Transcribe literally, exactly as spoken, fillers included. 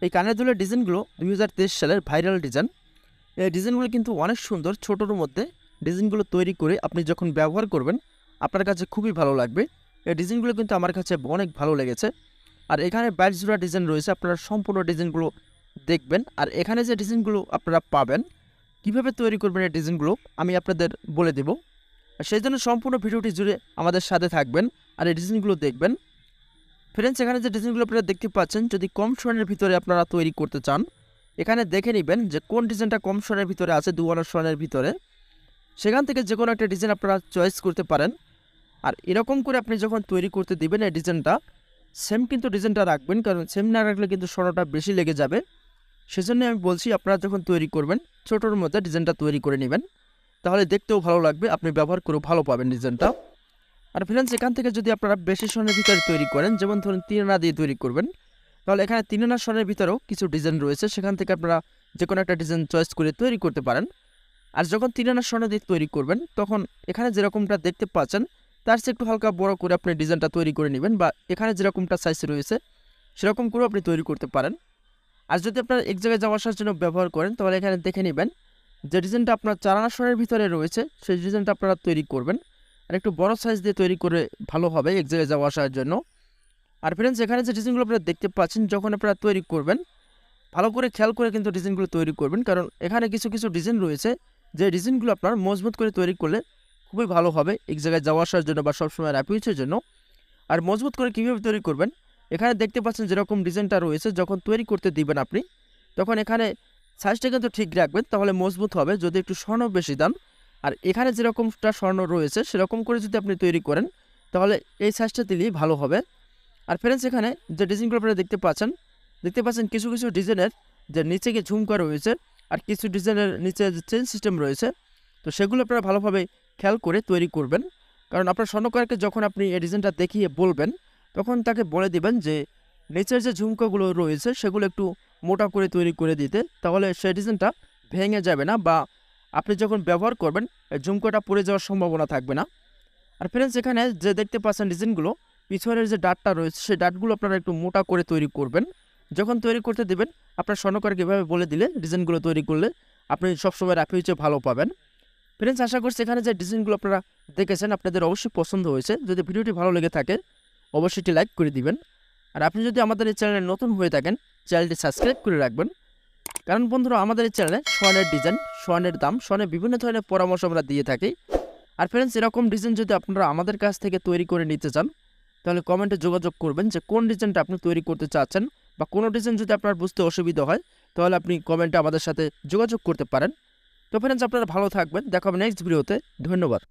এই কানের দুলের ডিজাইনগুলো দুই হাজার তেইশ সালের ভাইরাল ডিজাইন। এই ডিজাইনগুলো কিন্তু অনেক সুন্দর, ছোটোর মধ্যে ডিজাইনগুলো তৈরি করে আপনি যখন ব্যবহার করবেন আপনার কাছে খুবই ভালো লাগবে। এই ডিজাইনগুলো কিন্তু আমার কাছে অনেক ভালো লেগেছে। আর এখানে বাইশ জোড়া ডিজাইন রয়েছে, আপনারা সম্পূর্ণ ডিজাইনগুলো দেখবেন। আর এখানে যে ডিজাইনগুলো আপনারা পাবেন, কিভাবে তৈরি করবেন এই ডিজাইনগুলো আমি আপনাদের বলে দেব। সেই জন্য সম্পূর্ণ ভিডিওটি জুড়ে আমাদের সাথে থাকবেন আর এই ডিজাইনগুলো দেখবেন। ফ্রেন্ডস, এখানে যে ডিজাইনগুলো আপনারা দেখতে পাচ্ছেন, যদি কম স্বর্ণের ভিতরে আপনারা তৈরি করতে চান, এখানে দেখে নেবেন যে কোন ডিজাইনটা কম স্বর্ণের ভিতরে আছে, দু আনা স্বর্ণের ভিতরে। সেখান থেকে যে কোনো একটা ডিজাইন আপনারা চয়েস করতে পারেন। আর এরকম করে আপনি যখন তৈরি করতে দিবেন এই ডিজাইনটা, সেম কিন্তু ডিজাইনটা রাখবেন, কারণ সেম না রাখলে কিন্তু স্বর্ণটা বেশি লেগে যাবে। সেজন্য আমি বলছি আপনারা যখন তৈরি করবেন ছোটোর মধ্যে ডিজাইনটা তৈরি করে নেবেন, তাহলে দেখতেও ভালো লাগবে, আপনি ব্যবহার করেও ভালো পাবেন ডিজাইনটা। আর ফ্রেন্ডস, এখান থেকে যদি আপনারা বেশি স্বর্ণের ভিতরে তৈরি করেন, যেমন ধরুন তিন আনা দিয়ে তৈরি করবেন, তাহলে এখানে তিন আনা স্বর্ণের ভিতরেও কিছু ডিজাইন রয়েছে, সেখান থেকে আপনারা যে কোনো একটা ডিজাইন চয়েস করে তৈরি করতে পারেন। আর যখন তিন আনা স্বর্ণ দিয়ে তৈরি করবেন, তখন এখানে যেরকমটা দেখতে পাচ্ছেন তার চেয়ে একটু হালকা বড় করে আপনি ডিজাইনটা তৈরি করে নেবেন, বা এখানে যেরকমটা সাইজ রয়েছে সেরকম করেও আপনি তৈরি করতে পারেন। আর যদি আপনারা এক জায়গায় যাওয়া আসার জন্য ব্যবহার করেন, তাহলে এখানে দেখে নেবেন যে ডিজাইনটা আপনার চার আনা স্বর্ণের ভিতরে রয়েছে, সেই ডিজাইনটা আপনারা তৈরি করবেন। আর একটু বড় সাইজ দিয়ে তৈরি করে ভালো হবে এক জায়গায় যাওয়া আসার জন্য। আর ফ্রেন্ডস, এখানে যে ডিজাইনগুলো আপনারা দেখতে পাচ্ছেন, যখন আপনারা তৈরি করবেন ভালো করে খেয়াল করে কিন্তু ডিজাইনগুলো তৈরি করবেন, কারণ এখানে কিছু কিছু ডিজাইন রয়েছে যে ডিজাইনগুলো আপনার মজবুত করে তৈরি করলে খুবই ভালো হবে এক জায়গায় যাওয়া আসার জন্য বা সবসময় র্যাপিউজের জন্য। আর মজবুত করে কীভাবে তৈরি করবেন, এখানে দেখতে পাচ্ছেন যেরকম ডিজাইনটা রয়েছে, যখন তৈরি করতে দিবেন আপনি, তখন এখানে সাইজটা কিন্তু ঠিক রাখবেন, তাহলে মজবুত হবে। যদি একটু স্বর্ণ বেশি দাম, আর এখানে যেরকমটা স্বর্ণ রয়েছে সেরকম করে যদি আপনি তৈরি করেন, তাহলে এই সাইজটা দিলেই ভালো হবে। আর ফ্রেন্ডস, এখানে যে ডিজাইনগুলো আপনারা দেখতে পাচ্ছেন দেখতে পাচ্ছেন কিছু কিছু ডিজাইনের যে নিচে গিয়ে ঝুমকা রয়েছে, আর কিছু ডিজাইনের নিচে যে চেন সিস্টেম রয়েছে, তো সেগুলো আপনারা ভালোভাবে খেয়াল করে তৈরি করবেন। কারণ আপনার স্বর্ণকারকে যখন আপনি এই ডিজাইনটা দেখিয়ে বলবেন, তখন তাকে বলে দিবেন যে নিচের যে ঝুমকাগুলো রয়েছে সেগুলো একটু মোটা করে তৈরি করে দিতে, তাহলে সেই ডিজাইনটা ভেঙে যাবে না, বা আপনি যখন ব্যবহার করবেন ঝুমকাটা পড়ে যাওয়ার সম্ভাবনা থাকবে না। আর ফ্রেন্ডস, এখানে যে দেখতে পাচ্ছেন ডিজাইনগুলো, পিছনের যে ডাটটা রয়েছে সেই ডাটগুলো আপনারা একটু মোটা করে তৈরি করবেন। যখন তৈরি করতে দেবেন, আপনার স্বর্ণকারকে এভাবে বলে দিলে ডিজাইনগুলো তৈরি করলে আপনি সবসময় র্যাপিউজে ভালো পাবেন। ফ্রেন্ডস, আশা করছি এখানে যে ডিজাইনগুলো আপনারা দেখেছেন আপনাদের অবশ্যই পছন্দ হয়েছে। যদি ভিডিওটি ভালো লেগে থাকে অবশ্যই একটি লাইক করে দিবেন। আর আপনি যদি আমাদের এই চ্যানেলে নতুন হয়ে থাকেন, চ্যানেলটি সাবস্ক্রাইব করে রাখবেন। কারণ বন্ধুরা, আমাদের এই চ্যানেলে স্বর্ণের ডিজাইন, স্বর্ণের দাম, স্বর্ণের বিভিন্ন ধরনের পরামর্শ আমরা দিয়ে থাকি। আর ফ্রেন্ডস, এরকম ডিজাইন যদি আপনারা আমাদের কাছ থেকে তৈরি করে নিতে চান, তাহলে কমেন্টে যোগাযোগ করবেন যে কোন ডিজাইনটা আপনি তৈরি করতে চাচ্ছেন, বা কোনো ডিজাইন যদি আপনার বুঝতে অসুবিধা হয়, তাহলে আপনি কমেন্টে আমাদের সাথে যোগাযোগ করতে পারেন। তো ফ্রেন্ডস, আপনারা ভালো থাকবেন, দেখা হবে নেক্সট ভিডিওতে। ধন্যবাদ।